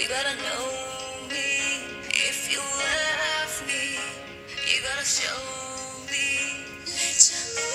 gotta know me. If you love me, you gotta show me. Let your